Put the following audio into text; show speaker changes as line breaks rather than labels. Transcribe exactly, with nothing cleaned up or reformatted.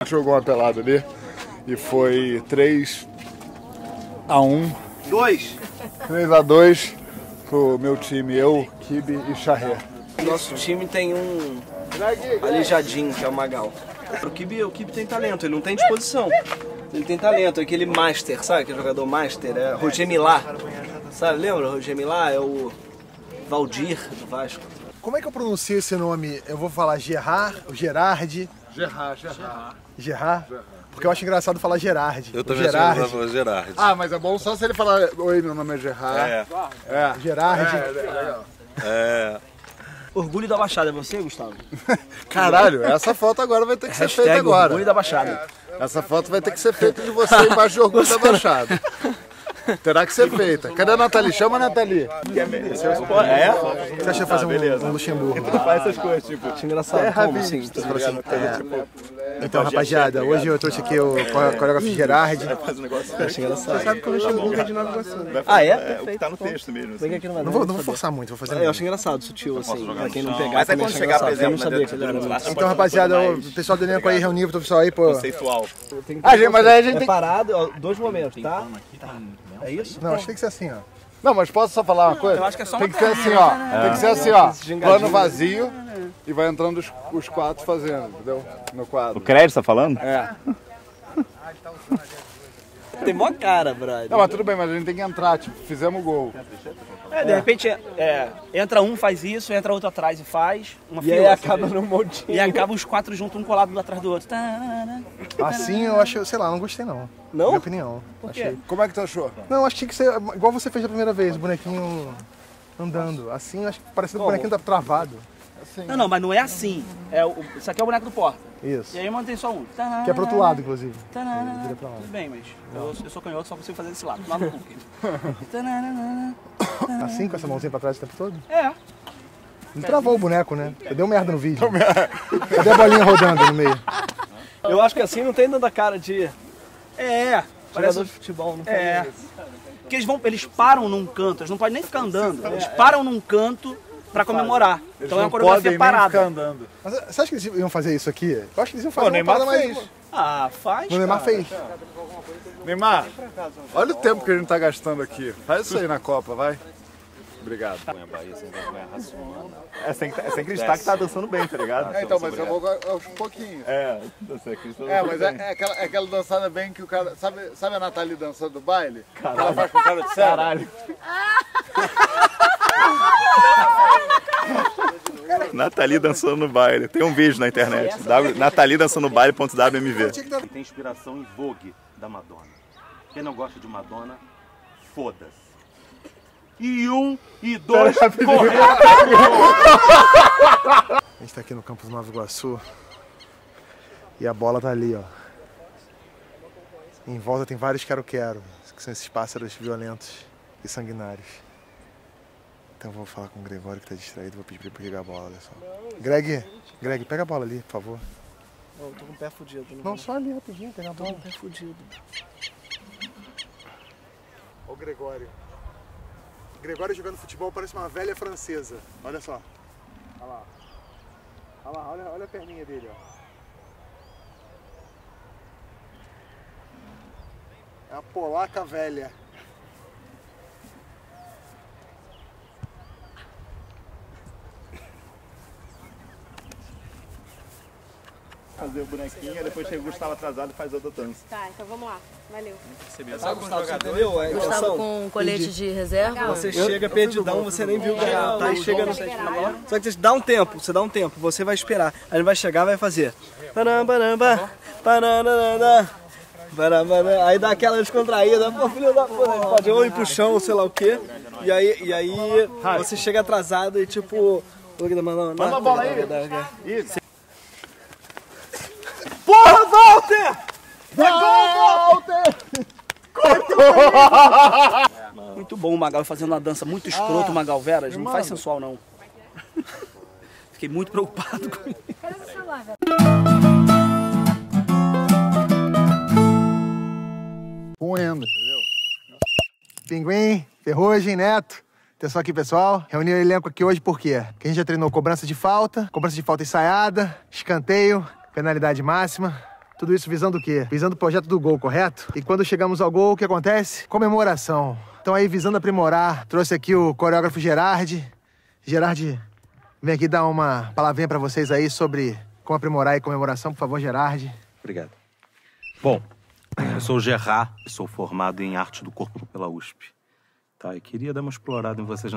Jogou uma pelada ali e foi três a um.
dois.
três a dois pro meu time, eu, Kibe e Charré.
Nosso time tem um aleijadinho, que é o Magal. O Kibe, o Kibe tem talento, ele não tem disposição. Ele tem talento, é aquele Master, sabe? Aquele jogador Master, é Roger Milá. Sabe, lembra? O Roger Milá é o Valdir do Vasco.
Como é que eu pronuncio esse nome? Eu vou falar Gerard, o Gerard.
Gerard, Gerard.
Gerard? Porque eu acho engraçado falar Gerard.
Eu também
Gerard.
acho engraçado falar Gerard.
Ah, mas é bom só se ele falar, oi, meu nome é Gerard.
É.
É.
Gerard.
É, legal.
É.
Orgulho da Baixada, é você, Gustavo?
Caralho, essa foto agora vai ter que ser
Hashtag
feita agora.
Orgulho da Baixada.
Essa foto vai ter que ser feita de você embaixo de Orgulho da Baixada. Terá que ser feita. Cadê a Nathalie? Chama a Nathalie.
É?
O que você acha de fazer um, um Luxemburgo?
Faz essas coisas, tipo.
Acho engraçado,
É,
como
Rabi.
assim?
Você falou assim, é. Então, rapaziada, hoje eu trouxe aqui o coreógrafo Gerard.
Faz um negócio.
Acho engraçado.
Sabe que o Luxemburgo é de Nova Iguaçu.
Ah, é?
É o que tá no texto mesmo.
Vem aqui no
Não vou, não vou forçar muito, vou fazer
Eu
mesmo.
acho engraçado, sutil, assim. Pra quem não pegar,
Mas aí
também
quando
acha
chegar, por
engraçado. Eu não
exemplo,
sabia que ele era muito
Então, rapaziada, o pessoal do elenco aí reuniu, o pessoal aí, pô.
Conceitual.
Ah, gente, mas aí a gente
É
tem...
parado, ó, dois momentos, tá? É isso?
Não, acho que tem que ser assim, ó.
Não, mas posso só falar uma coisa?
Eu acho que é só
Tem
uma
que ser assim, ó. Tem que ser assim, ó.
Esse gingadinho.
Plano vazio e vai entrando os, os quatro fazendo, entendeu? No quadro.
Crédito, tá falando?
É.
Tem mó cara, brother.
Não, mas tudo bem, mas a gente tem que entrar, tipo, fizemos o gol.
É, de repente, é, entra um, faz isso, entra outro atrás e faz. Uma
E aí
fila,
acaba
assim,
num monte.
E acaba os quatro juntos, um colado um atrás do outro.
Assim eu acho, sei lá, não gostei não.
Não?
Minha opinião.
Por quê?
Achei.
Como é que tu achou?
Não, acho que tinha que ser igual você fez da primeira vez, o bonequinho andando. Assim, eu acho que parecendo que o bonequinho tá travado.
Assim.
Não, não, mas não é assim. É, o, isso aqui é o boneco do Porta.
Isso.
E aí mantém só um.
Que é pro outro lado, inclusive.
Tanana.
Vira pra lá.
Tudo bem, mas eu, eu sou canhoto, só consigo fazer desse lado. Lá no Hulk.
Assim, com essa mãozinha pra trás o tempo todo?
É.
Não travou o boneco, né? Deu merda no vídeo. Cadê a bolinha rodando no meio?
Eu acho que assim não tem tanta cara de
É. Parece
jogador de futebol, não faz
É.
isso.
Porque eles vão, eles param num canto, eles não podem nem ficar andando. Eles param num canto pra comemorar.
Eles
Então é
não
uma coreografia
podem nem
parada.
ficar andando.
Mas você acha que eles iam fazer isso aqui? Eu acho que eles iam fazer
Pô, o
uma
Neymar
parada
fez.
mais...
Ah, faz.
O Neymar fez.
Neymar, olha o tempo que a gente tá gastando aqui. Faz isso aí na Copa, vai. Obrigado.
É sem, é sem acreditar que tá dançando bem, tá ligado?
É, então, mas eu vou aos pouquinhos.
É, você acredita.
É, mas é, é, aquela, é aquela dançada bem que o cara... Sabe, sabe a Nathalie dançando do baile? Caralho. Ela faz com cara de sério.
Caralho. Nathalie dançando no baile. Tem um vídeo na internet. Nathalie dançando no baile ponto w m v.
Tem inspiração em Vogue da Madonna. Quem não gosta de Madonna, foda-se. E um, e dois, corre!
A gente tá aqui no campus Nova Iguaçu. E a bola tá ali, ó. Em volta tem vários quero-quero, que são esses pássaros violentos e sanguinários. Então eu vou falar com o Gregório que tá distraído, vou pedir pra ele pegar a bola, olha só. Greg, Greg, pega a bola ali, por favor.
Eu tô com o pé fudido.
Não, só ali rapidinho, pega a
Tô com
bola.
o pé fudido.
Olha o Gregório. Gregório jogando futebol parece uma velha francesa. Olha só. Olha lá. Olha lá, olha, olha a perninha dele, ó. É a polaca velha.
Fazer o bonequinho, depois chega o Gustavo atrasado e faz outra dança.
Tá, então vamos lá. Valeu.
Sabe, Gustavo, você entendeu a
Gustavo
intenção?
com colete de reserva.
Você chega perdidão, você nem viu que ela tá e chega no... Só que você dá um tempo, você dá um tempo, você vai esperar. Aí ele vai chegar e vai fazer. Paramba, paranda, paramba, aí dá aquela descontraída, pô, filho da puta, pode ou ir pro chão, ou sei lá o quê. E aí, e aí você chega atrasado e tipo. Manda
uma bola aí!
Isso. Porra, Walter!
Walter!
Muito bom o Magal fazendo uma dança muito escroto, o Magal Veras. Não faz sensual, não. Fiquei muito preocupado com isso.
Cadê o celular, velho?
Poendo. Pinguim, Ferrugem, Neto. Atenção aqui, pessoal. Reuni o elenco aqui hoje por quê? Porque a gente já treinou cobrança de falta, cobrança de falta ensaiada, escanteio, penalidade máxima. Tudo isso visando o quê? Visando o projeto do gol, correto? E quando chegamos ao gol, o que acontece? Comemoração. Então aí, visando aprimorar, trouxe aqui o coreógrafo Gerard. Gerard, vem aqui dar uma palavrinha pra vocês aí sobre como aprimorar e comemoração. Por favor, Gerard.
Obrigado. Bom, eu sou o Gerard, sou formado em arte do corpo pela U S P. Tá, eu queria dar uma explorada em vocês